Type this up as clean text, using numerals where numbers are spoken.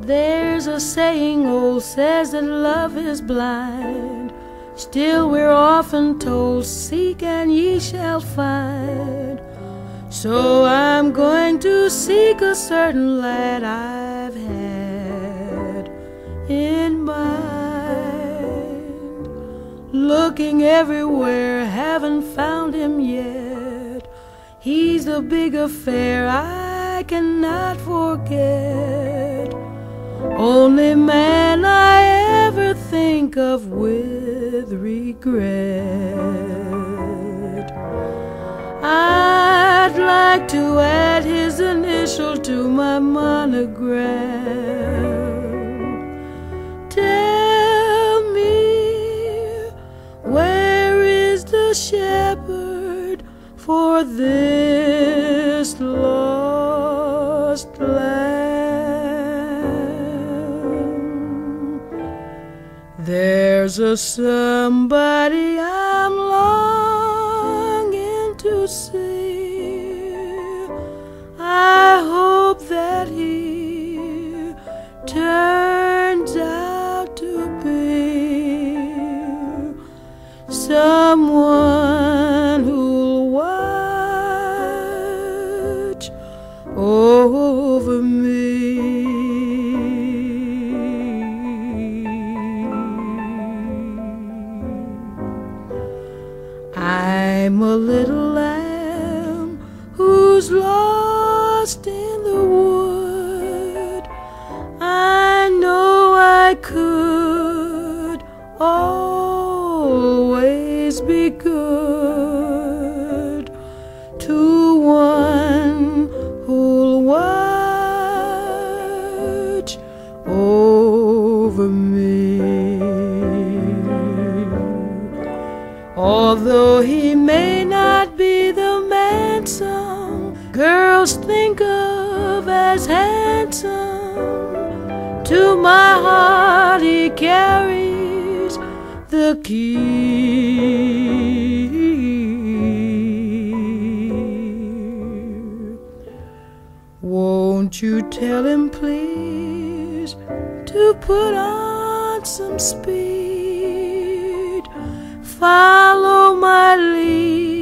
There's a saying old says that love is blind. Still we're often told, seek and ye shall find. So I'm going to seek a certain lad I've had in mind. Looking everywhere, haven't found him yet. He's a big affair I cannot forget. Only man I ever think of with regret. I'd like to add his initial to my monogram. Tell me, where is the shepherd for this lost lamb? There's a somebody I'm longing to see. I hope that he turns out to be someone who'll watch over me. I'm a little lamb who's lost in the wood. I know I could always be good to one who'll watch over me. Although he may not be the man some girls think of as handsome, to my heart he carries the key. Won't you tell him please to put on some speed? Follow my lead.